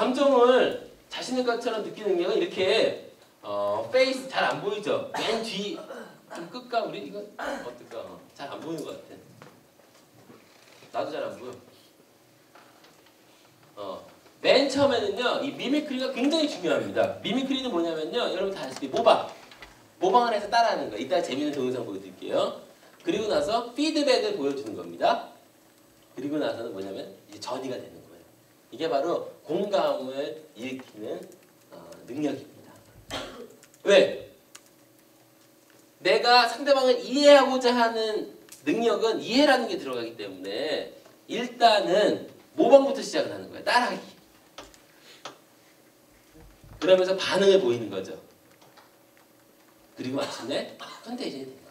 감정을 자신의 것처럼 느끼는 능력은 이렇게 페이스 잘 안 보이죠? 맨 뒤 좀 끌까? 우리 이거 어떨까? 잘 안 보이는 것 같아. 나도 잘 안 보여. 맨 처음에는요, 이 미미크리가 굉장히 중요합니다. 미미크리는 뭐냐면요, 여러분 다 아시겠지? 모방을 해서 따라하는 거예요. 이따 재밌는 동영상 보여드릴게요. 그리고 나서 피드백을 보여주는 겁니다. 그리고 나서는 뭐냐면 이제 전이가 되는 거예요. 이게 바로 공감을 일으키는 능력입니다. 왜? 내가 상대방을 이해하고자 하는 능력은 이해라는 게 들어가기 때문에 일단은 모방부터 시작을 하는 거예요. 따라하기. 그러면서 반응을 보이는 거죠. 그리고 마침내 컨테이션이 되는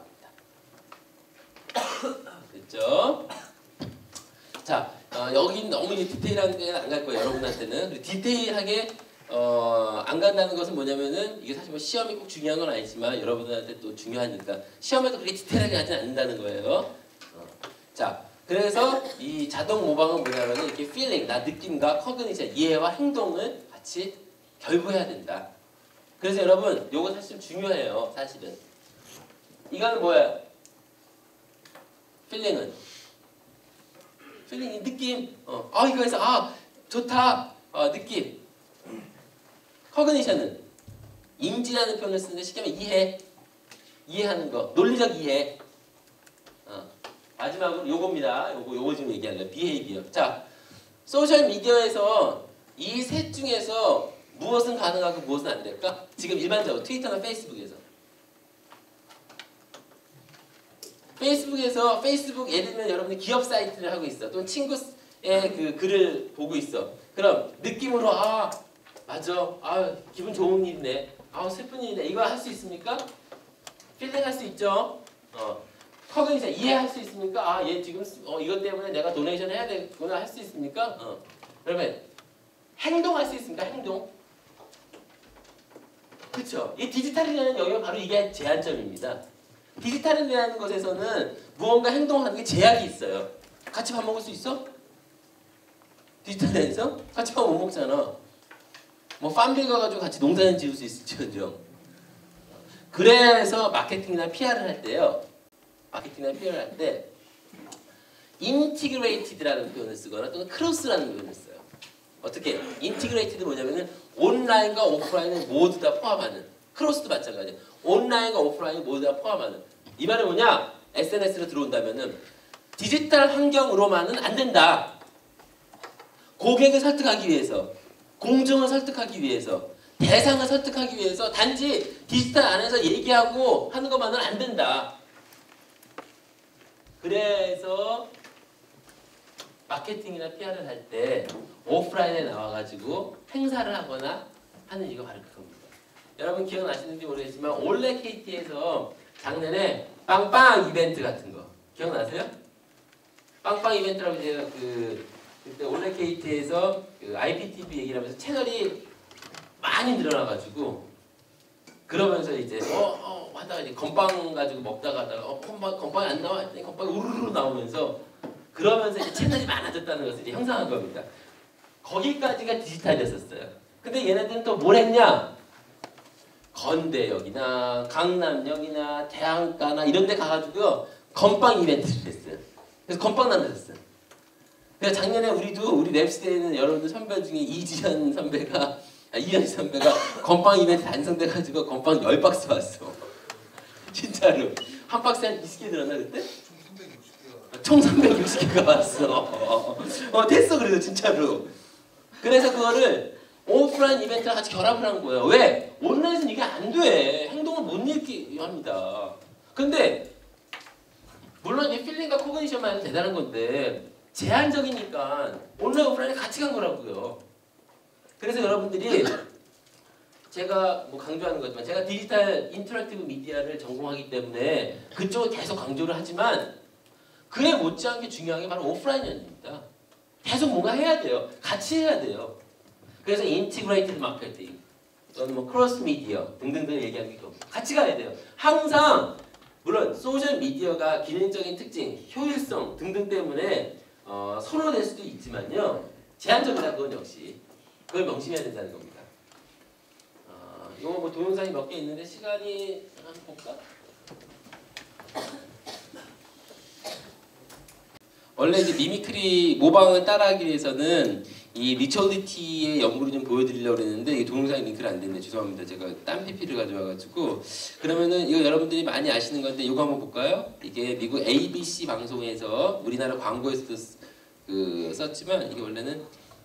겁니다. 됐죠? 자, 여기 너무 디테일한 게 안 갈 거예요. 여러분한테는. 디테일하게 안 간다는 것은 뭐냐면은 이게 사실 뭐 시험이 꼭 중요한 건 아니지만 여러분들한테 또 중요하니까 시험에도 그렇게 디테일하게 하지 않는다는 거예요. 자, 그래서 이 자동 모방은 뭐냐면은 이렇게 feeling, 나 느낌과 cognition, 이해와 행동을 같이 결부해야 된다. 그래서 여러분, 요거 사실 중요해요. 사실은. 이거는 뭐야? feeling은 feeling, 느낌. 이거에서 좋다. 느낌. cognition은 인지라는 표현을 쓰는데 쉽게 말하면 이해하는 거, 논리적 이해. 마지막으로 요겁니다. 요거 지금 얘기하는 거예요. behavior. 자, 소셜 미디어에서 이 셋 중에서 무엇은 가능하고 무엇은 안 될까? 지금 일반적으로 트위터나 페이스북에서 페이스북 예를 들면 여러분이 기업 사이트를 하고 있어. 또는 친구의 그 글을 보고 있어. 그럼 느낌으로 맞아. 기분 좋은 일이네. 슬픈 일이네. 이거 할 수 있습니까? 필링 할 수 있죠? 커그니션 이해할 수 있습니까? 얘 지금 이것 때문에 내가 도네이션 해야 되구나 할 수 있습니까? 그러면 행동할 수 있습니까? 행동. 그쵸? 이 디지털이라는 여기가 바로 이게 제한점입니다. 디지털이라는 것에서는 무언가 행동하는 게 제약이 있어요. 같이 밥 먹을 수 있어? 디지털에서? 같이 밥 못 먹잖아. 뭐 팜빌 가가지고 같이 농사는 지을 수 있을지언정. 그래서 마케팅이나 PR을 할 때요. 인티그레이티드라는 표현을 쓰거나 또는 크로스라는 표현을 써요. 어떻게? 인티그레이티드 뭐냐면은 온라인과 오프라인을 모두 다 포함하는. 크로스도 마찬가지예요. 온라인과 오프라인을 모두 다 포함하는. 이 말은 뭐냐? SNS로 들어온다면은 디지털 환경으로만은 안 된다. 고객을 설득하기 위해서, 공정을 설득하기 위해서, 대상을 설득하기 위해서 단지 디지털 안에서 얘기하고 하는 것만은 안 된다. 그래서 마케팅이나 PR을 할 때 오프라인에 나와가지고 행사를 하거나 하는 이거 바로 그겁니다. 여러분 기억나시는지 모르겠지만 올레 KT에서 작년에 빵빵 이벤트 같은 거 기억나세요? 빵빵 이벤트라고 제가 그때 올레 KT에서 IPTV 얘기를 하면서 채널이 많이 늘어나가지고 그러면서 이제 하다가 이제 건빵 가지고 먹다가 건빵이 안 나와 했더니 건빵이 우르르 나오면서 그러면서 이제 채널이 많아졌다는 것을 이제 형성한 겁니다. 거기까지가 디지털이었었어요. 근데 얘네들은 또 뭘 했냐? 건대역이나 강남역이나 대학가나 이런 데 가가지고요 건빵 이벤트를 했어요. 그래서 건빵 만들었어요. 그래서 작년에 우리 랩시대에는 여러분들 선배 중에 이지현 선배가 건빵 이벤트 단성돼가지고 건빵 10박스 왔어. 진짜로. 한 박스에 한 20개 들었나 그때? 총 360개가 왔어. 됐어 그래도 진짜로. 그래서 그거를 오프라인 이벤트랑 같이 결합을 한 거예요. 왜? 온라인에서는 이게 안 돼. 행동을 못 읽게 합니다. 근데 물론 이 필링과 코그니션만 해도 대단한 건데 제한적이니까 온라인 오프라인에 같이 간 거라고요. 그래서 여러분들이 제가 뭐 강조하는 거지만 제가 디지털 인터랙티브 미디어를 전공하기 때문에 그쪽을 계속 강조를 하지만 그에 못지않게 중요한 게 바로 오프라인입니다. 계속 뭔가 해야 돼요. 같이 해야 돼요. 그래서 인티그레이티드 마케팅 또는 뭐 크로스 미디어 등등등 얘기하는 게 같이 가야 돼요. 항상 물론 소셜 미디어가 기능적인 특징, 효율성 등등 때문에 선호될 수도 있지만요. 제한적이다 그건 역시. 그걸 명심해야 된다는 겁니다. 이거 뭐 동영상이 몇 개 있는데 시간이 한번 볼까? 원래 이제 미미크리 모방을 따라하기 위해서는 이 리처리티의 연구를 좀 보여드리려고 했는데 이 동영상이 링크를 안 됐네. 죄송합니다. 제가 딴 PP를 가져와가지고 그러면은 이거 여러분들이 많이 아시는 건데 이거 한번 볼까요? 이게 미국 ABC 방송에서 우리나라 광고에서도 썼지만 이게 원래는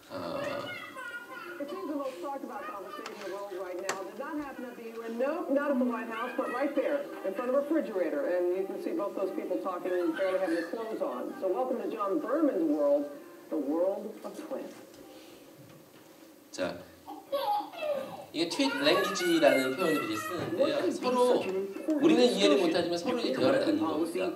It seems the most talked about conversation in the world right now did not happen at the UN. No, not at the White House, but right there in front of a refrigerator. And you can see both those people talking and barely having their clothes on. So welcome to John Berman's world, the world of twins. 자, 이게 트윗 랭귀지라는 표현을 이제 쓰는데요. 서로 우리는 이해를 못하지만 서로 이제 대화를 나누는 겁니다.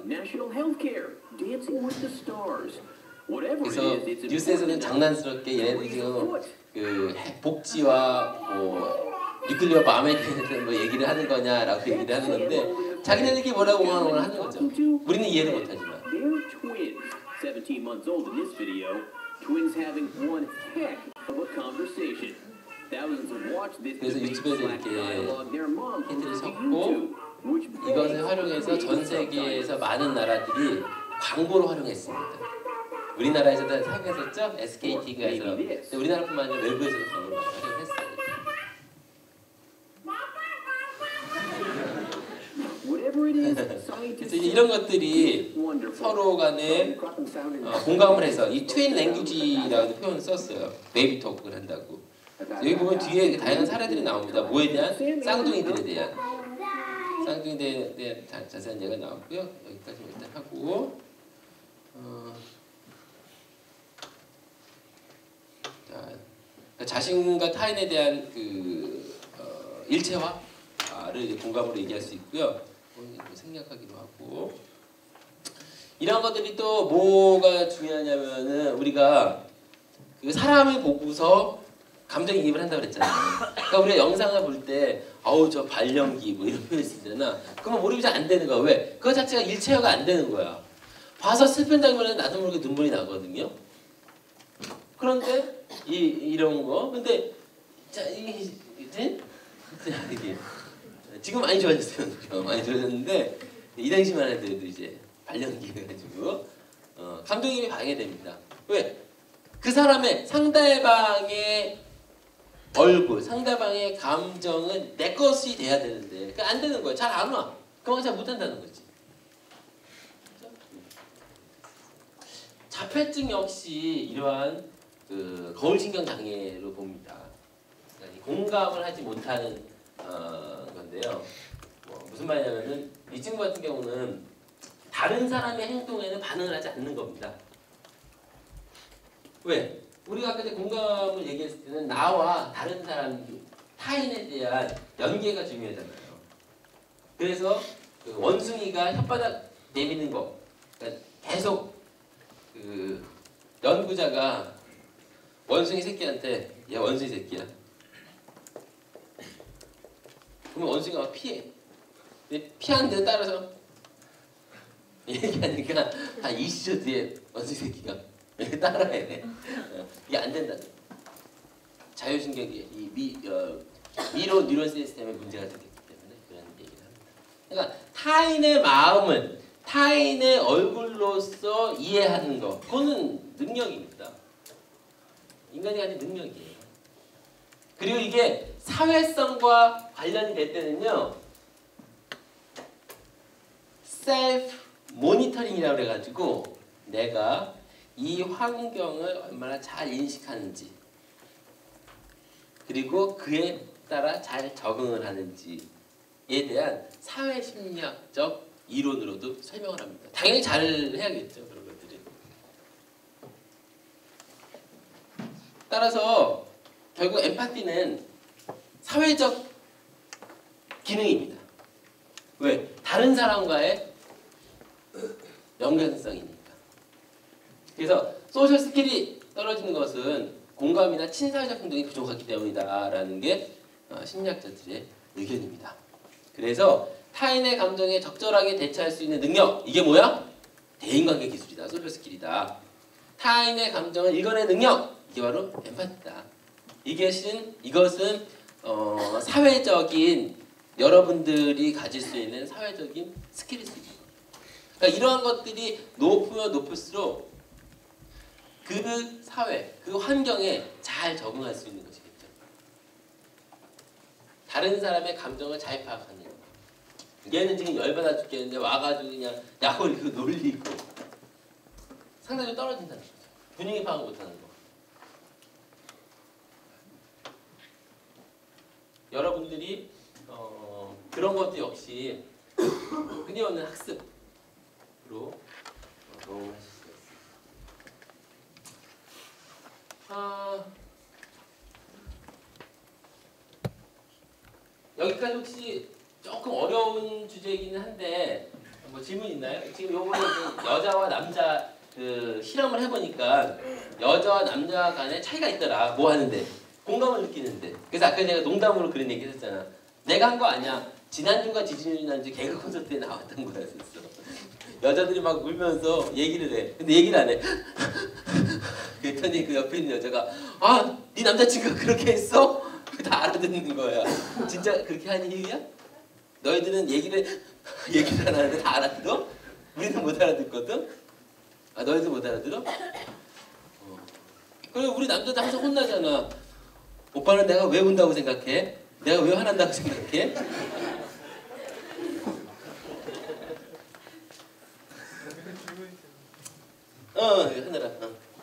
그래서 뉴스에서는 장난스럽게 얘네들이 지금 그 복지와 뭐 뉴클리어 마음에 드는 뭐 얘기를 하는 거냐라고 얘기를 하는 건데 자기네들끼리 뭐라고 하는 거죠. 우리는 이해를 못하지만. 17 months old in this video, twins having one heck of a conversation. Thousands have watched this 그래서 유튜브에서 이렇게 힌트를 섞고 which 이것을 활용해서 전 세계에서 많은 나라들이 광고로 활용했습니다. 우리나라에서도 사용했었죠? SKT가에서. 근데 우리나라뿐만 아니라 외부에서도 광고를 활용했어요. 그래서 이런 것들이 서로 간에 공감을 해서 이 트윈 랭귀지라는 표현을 썼어요. 베이비 토크를 한다고. 여기 보면 뒤에 다양한 사례들이 나옵니다. 뭐에 대한? 쌍둥이들에 대한. 쌍둥이들에 대한 자세한 얘기가 나왔고요. 여기까지 일단 하고 자신과 타인에 대한 그 일체화를 공감으로 얘기할 수 있고요. 생략하기도 하고 이런 것들이 또 뭐가 중요하냐면은 우리가 그 사람을 보고서 감정이입을 한다고 그랬잖아요. 그러니까 우리가 영상을 볼 때 아우 저 발연기 뭐 이런 표현 쓰잖아. 그러면 몰입이 잘 안 되는 거야. 왜? 그거 자체가 일체화가 안 되는 거야. 봐서 슬픈 장면에 나도 모르게 눈물이 나거든요. 그런데 이런 거 근데 자 이게 지금 많이 좋아졌어요. 많이 좋아졌는데 이 당시만 해도 이제 발연기 해가지고 감정이입이 방해됩니다. 왜? 그 사람의 상대방의 얼굴, 상대방의 감정은 내 것이 돼야 되는데 그 안 되는 거야. 잘 안 와. 그만 잘 못한다는 거지. 자폐증 역시 이러한 그 거울신경 장애로 봅니다. 그러니까 공감을 하지 못하는 건데요. 무슨 말이냐면은 이 친구 같은 경우는 다른 사람의 행동에는 반응을 하지 않는 겁니다. 왜? 우리가 아까 공감을 얘기했을 때는 나와 다른 사람, 타인에 대한 연계가 중요하잖아요. 그래서 그 원숭이가 혓바닥 내미는 거, 그러니까 계속 그 연구자가 원숭이 새끼한테 야 원숭이 새끼야. 그러면 원숭이가 막 피해. 근데 피하는 데 따라서 얘기하니까 한 20초 뒤에 원숭이 새끼가 따라야 돼. 이게 안 된다는 거야. 자율신경이 미로 뉴런 시스템에 문제가 되기 때문에 그런 얘기를 합니다. 그러니까 타인의 마음을 타인의 얼굴로서 이해하는 거, 그거는 능력입니다. 인간이 가진 능력이에요. 그리고 이게 사회성과 관련이 될 때는요, 셀프 모니터링이라고 그래가지고 내가 이 환경을 얼마나 잘 인식하는지 그리고 그에 따라 잘 적응을 하는지에 대한 사회심리학적 이론으로도 설명을 합니다. 당연히 잘 해야겠죠. 그런 것들이. 따라서 결국 엠파티는 사회적 기능입니다. 왜? 다른 사람과의 연관성이니까. 그래서 소셜 스킬이 떨어지는 것은 공감이나 친사회적 행동이 부족하기 때문이다라는 게 심리학자들의 의견입니다. 그래서 타인의 감정에 적절하게 대처할 수 있는 능력, 이게 뭐야? 대인관계 기술이다. 소셜 스킬이다. 타인의 감정을 읽어내는 능력, 이게 바로 엠파티다. 이것은 사회적인 여러분들이 가질 수 있는 사회적인 스킬일 수 있는 거예요. 그러니까 이러한 것들이 높으면 높을수록 그 사회, 그 환경에 잘 적응할 수 있는 것이겠죠. 다른 사람의 감정을 잘 파악하는 거. 얘는 지금 열받아 죽겠는데 와가지고 그냥 약올리고 놀리고 상당히 떨어진다는 거죠. 분위기 파악 못하는 거. 여러분들이 그런 것도 역시 흔히 없는 학습으로 도움하실 수가 있습니다. 여기까지 혹시 조금 어려운 주제이기는 한데 뭐 질문 있나요? 지금 요번에 여자와 남자 그 실험을 해보니까 여자와 남자 간에 차이가 있더라. 뭐 하는데 공감을 느끼는데. 그래서 아까 내가 농담으로 그런 얘기 했었잖아. 내가 한 거 아니야. 지난주가 지난주 개그 콘서트에 나왔던 거였었어. 여자들이 막 울면서 얘기를 해. 근데 얘기를 안 해. 그랬더니 그 옆에 있는 여자가 네 남자친구가 그렇게 했어? 다 알아듣는 거야. 진짜 그렇게 하는 이유야? 너희들은 얘기를 안 하는데 다 알아들어? 우리는 못 알아듣거든? 너희들 못 알아들어? 그래 우리 남자들 항상 혼나잖아. 오빠는 내가 왜 운다고 생각해? 내가 왜 화난다고 생각해? 하느라.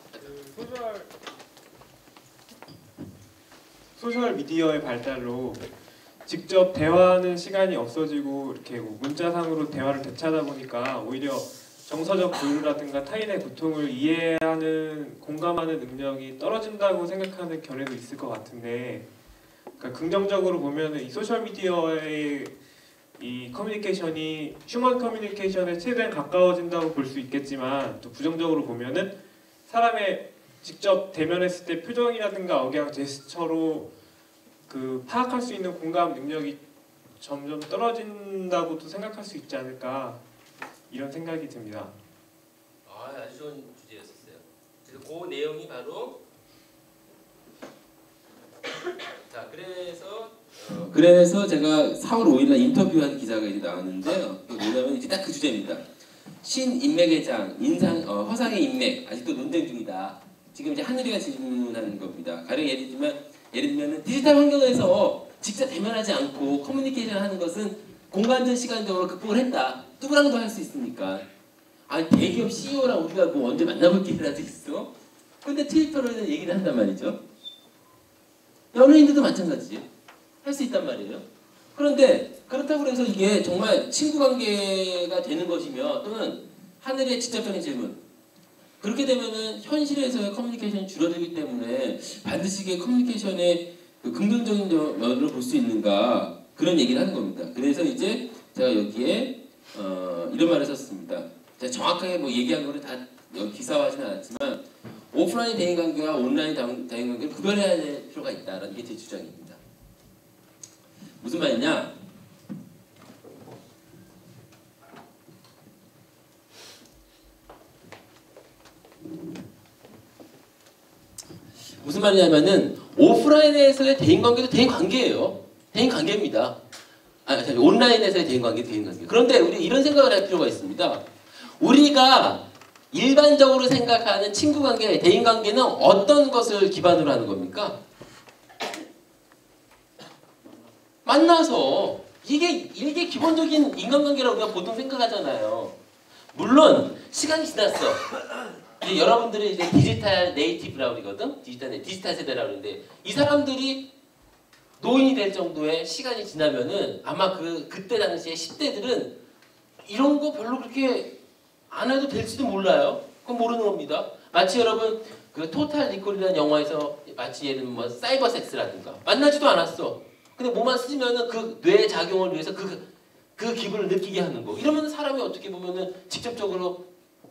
소셜 미디어의 발달로 직접 대화하는 시간이 없어지고 이렇게 문자상으로 대화를 대체하다 보니까 오히려 정서적 교류라든가 타인의 고통을 이해하는, 공감하는 능력이 떨어진다고 생각하는 견해도 있을 것 같은데, 그러니까 긍정적으로 보면은 이 소셜 미디어의 이 커뮤니케이션이 휴먼 커뮤니케이션에 최대한 가까워진다고 볼 수 있겠지만, 또 부정적으로 보면은 사람의 직접 대면했을 때 표정이라든가 억양, 제스처로 그 파악할 수 있는 공감 능력이 점점 떨어진다고도 생각할 수 있지 않을까, 이런 생각이 듭니다. 아주 좋은 주제였었어요. 그래서 그 내용이 바로 자 그래서 제가 4월 5일날 인터뷰한 기사가 이제 나왔는데요. 뭐냐면 이제 딱 그 주제입니다. 신인맥의 장, 허상의 인맥 아직도 논쟁 중이다. 지금 이제 하늘이가 질문하는 겁니다. 가령 예를 들면 디지털 환경에서 직접 대면하지 않고 커뮤니케이션 하는 것은 공간적 시간적으로 극복을 했다. 누구랑도 할 수 있으니까. 대기업 CEO랑 우리가 뭐 언제 만나볼 기회라도 있어? 근데 트위터로 얘기를 한단 말이죠. 연예인들도 마찬가지지. 할 수 있단 말이에요. 그런데 그렇다고 해서 이게 정말 친구 관계가 되는 것이며, 또는 하늘의 직접적인 질문, 그렇게 되면은 현실에서의 커뮤니케이션이 줄어들기 때문에 반드시 이게 커뮤니케이션의 그 긍정적인 면으로 볼 수 있는가, 그런 얘기를 하는 겁니다. 그래서 이제 제가 여기에 이런 말을 썼습니다. 제가 정확하게 뭐 얘기한 거를 다 기사화하지는 않았지만, 오프라인 대인관계와 온라인 대인관계를 구별해야 될 필요가 있다는 게 제 주장입니다. 무슨 말이냐? 무슨 말이냐면은 오프라인에서의 대인관계도 대인관계예요. 대인관계입니다. 온라인에서의 대인관계도 대인관계. 그런데 우리 이런 생각을 할 필요가 있습니다. 우리가 일반적으로 생각하는 친구관계, 대인관계는 어떤 것을 기반으로 하는 겁니까? 만나서 이게 기본적인 인간관계라고 우리가 보통 생각하잖아요. 물론 시간이 지났어. 이제 여러분들이 이제 디지털 네이티브라고 그러거든. 디지털 세대라고 그러는데, 이 사람들이 노인이 될 정도의 시간이 지나면은 아마 그때 당시에 10대들은 이런 거 별로 그렇게 안 해도 될지도 몰라요. 그건 모르는 겁니다. 마치 여러분 그 토탈 리콜이라는 영화에서 마치 예를 들면 뭐 사이버 섹스라든가 만나지도 않았어. 근데 뭐만 쓰면은 그 뇌의 작용을 위해서 그 기분을 느끼게 하는 거. 이러면 사람이 어떻게 보면은 직접적으로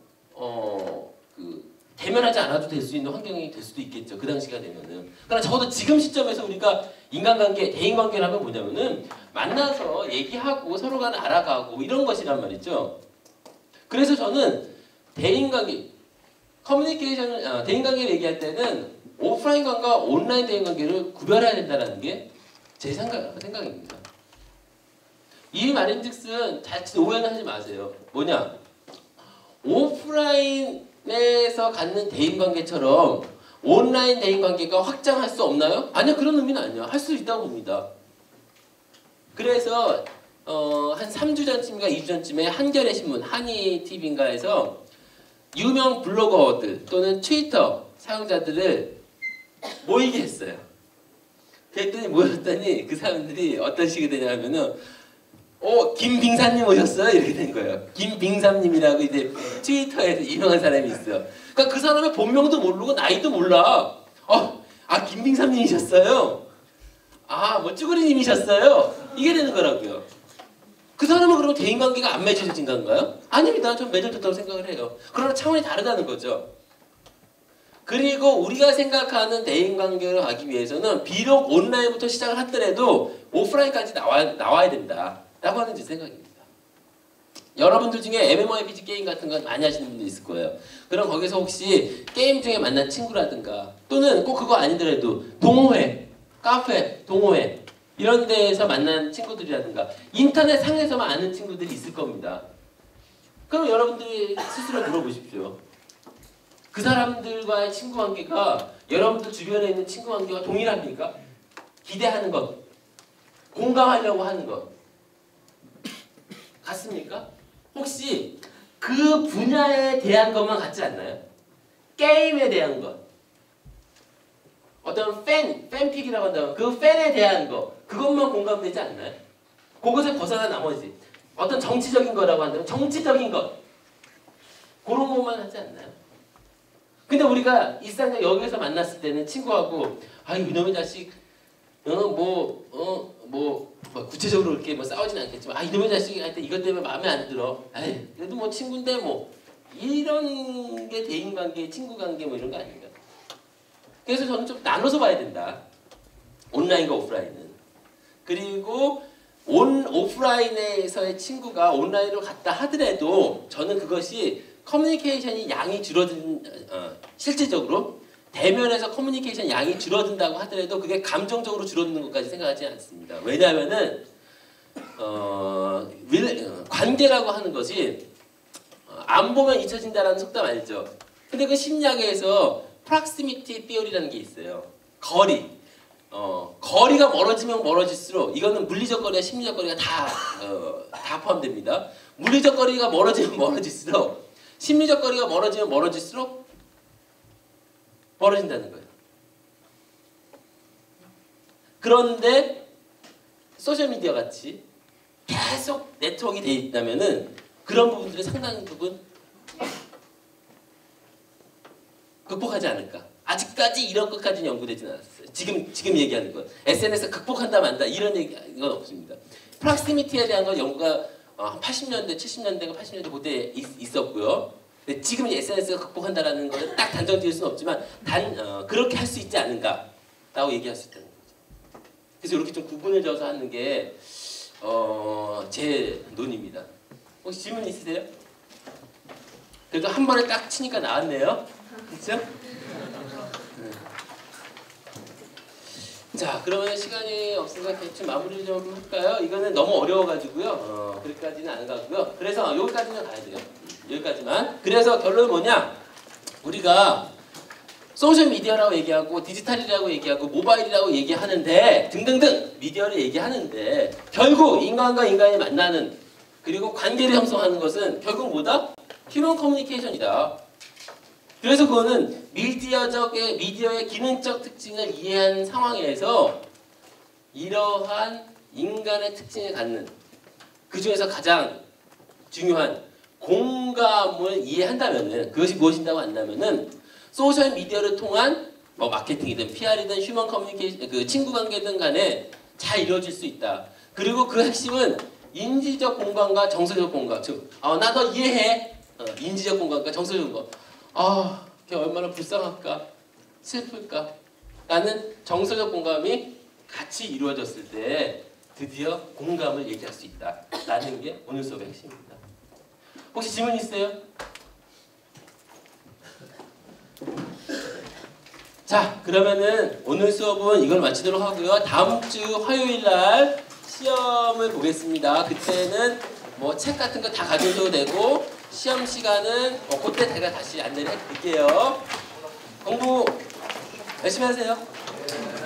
대면하지 않아도 될 수 있는 환경이 될 수도 있겠죠. 그 당시가 되면은. 그러나 적어도 지금 시점에서 우리가 인간관계, 대인관계를 하면 뭐냐면은 만나서 얘기하고 서로가 알아가고 이런 것이란 말이죠. 그래서 저는 대인관계, 대인관계를 얘기할 때는 오프라인 관계와 온라인 대인 관계를 구별해야 된다는 게 제 생각입니다. 이 말인즉슨 자칫 오해는 하지 마세요. 뭐냐? 오프라인에서 갖는 대인 관계처럼 온라인 대인 관계가 확장할 수 없나요? 아니요, 그런 의미는 아니에요. 할 수 있다고 봅니다. 그래서 한 3주 전쯤인가 2주 전쯤에 한겨레 신문 한이 TV인가에서 유명 블로거들 또는 트위터 사용자들을 모이게 했어요. 그랬더니 모였더니 그 사람들이 어떤 식이 되냐면은 김빙삼님 오셨어요? 이렇게 된 거예요. 김빙삼님이라고 이제 트위터에서 유명한 사람이 있어요. 그러니까 그 사람의 본명도 모르고 나이도 몰라. 김빙삼님이셨어요? 뭐 쭈구리님이셨어요? 이게 되는 거라고요. 그 사람은 그러면 대인관계가 안 맺어진 건가요? 아닙니다. 전 맺어졌다고 생각을 해요. 그러나 차원이 다르다는 거죠. 그리고 우리가 생각하는 대인관계를 하기 위해서는 비록 온라인부터 시작을 하더라도 오프라인까지 나와야 된다 라고 하는 제 생각입니다. 여러분들 중에 MMORPG 게임 같은 건 많이 하시는 분들 있을 거예요. 그럼 거기서 혹시 게임 중에 만난 친구라든가 또는 꼭 그거 아니더라도 동호회, 카페, 동호회 이런 데에서 만난 친구들이라든가 인터넷 상에서만 아는 친구들이 있을 겁니다. 그럼 여러분들이 스스로 물어보십시오. 그 사람들과의 친구 관계가 여러분들 주변에 있는 친구 관계와 동일합니까? 기대하는 것, 공감하려고 하는 것 같습니까? 혹시 그 분야에 대한 것만 같지 않나요? 게임에 대한 것, 어떤 팬픽이라고 한다면 그 팬에 대한 것, 그것만 공감되지 않나요? 그것에 벗어난 나머지 어떤 정치적인 거라고 한다면 정치적인 것, 그런 것만 하지 않나요? 근데 우리가 일상적 여기에서 만났을 때는 친구하고 이놈의 자식 구체적으로 이렇게 싸우진 않겠지만 이놈의 자식이 할 때 이것 때문에 마음에 안 들어. 그래도 친구인데 이런 게 대인관계, 친구관계 이런 거 아닌가. 그래서 저는 좀 나눠서 봐야 된다. 온라인과 오프라인은. 그리고 오프라인에서의 친구가 온라인으로 갔다 하더라도 저는 그것이 커뮤니케이션이 양이 실질적으로 대면에서 커뮤니케이션 양이 줄어든다고 하더라도 그게 감정적으로 줄어드는 것까지 생각하지 않습니다. 왜냐하면은 관계라고 하는 것이 안 보면 잊혀진다라는 속담 알죠? 근데 그 심리학에서 프락시미티 비율이라는 게 있어요. 거리가 멀어지면 멀어질수록 이거는 물리적 거리와 심리적 거리가 다 포함됩니다. 물리적 거리가 멀어지면 멀어질수록 심리적 거리가 멀어지면 멀어질수록 멀어진다는 거예요. 그런데 소셜미디어 같이 계속 네트워크가 돼 있다면은 그런 부분들이 상당 부분 극복하지 않을까. 아직까지 이런 것까지는 연구되지는 않았어요. 지금 얘기하는 것. SNS 극복한다 만다 이런 얘기는 없습니다. 프락시미티에 대한 건 연구가 80년대, 70년대가 80년대 그때 있었고요. 근데 지금 SNS가 극복한다라는 것을 딱 단정 지을 수는 없지만 그렇게 할 수 있지 않은가라고 얘기할 수 있다는 거죠. 그래서 이렇게 좀 구분을 져서 하는 게 제 논입니다. 혹시 질문 있으세요? 그래도 한 번에 딱 치니까 나왔네요. 그렇죠? 자, 그러면 시간이 없으니까 대충 마무리 좀 할까요? 이거는 너무 어려워가지고요. 그렇게까지는 안 가고요. 그래서 여기까지는 가야 돼요. 여기까지만. 그래서 결론은 뭐냐? 우리가 소셜미디어라고 얘기하고 디지털이라고 얘기하고 모바일이라고 얘기하는데 등등등 미디어를 얘기하는데 결국 인간과 인간이 만나는 그리고 관계를 형성하는 것은 결국 뭐다? 휴먼 커뮤니케이션이다. 그래서 그거는 미디어의 기능적 특징을 이해한 상황에서 이러한 인간의 특징을 갖는 그 중에서 가장 중요한 공감을 이해한다면은 그것이 무엇인다고 한다면은 소셜 미디어를 통한 마케팅이든 PR이든 휴먼 커뮤니케이션 그 친구 관계든 간에 잘 이루어질 수 있다. 그리고 그 핵심은 인지적 공감과 정서적 공감. 즉, 나 너 이해해. 인지적 공감과 정서적 공감. 걔 얼마나 불쌍할까, 슬플까. 라는 정서적 공감이 같이 이루어졌을 때 드디어 공감을 얘기할 수 있다. 라는 게 오늘 수업의 핵심입니다. 혹시 질문 있어요? 자, 그러면은 오늘 수업은 이걸 마치도록 하고요. 다음 주 화요일 날 시험을 보겠습니다. 그때는 뭐 책 같은 거 다 가져도 되고 시험 시간은 그때 제가 다시 안내를 해드릴게요. 공부 열심히 하세요.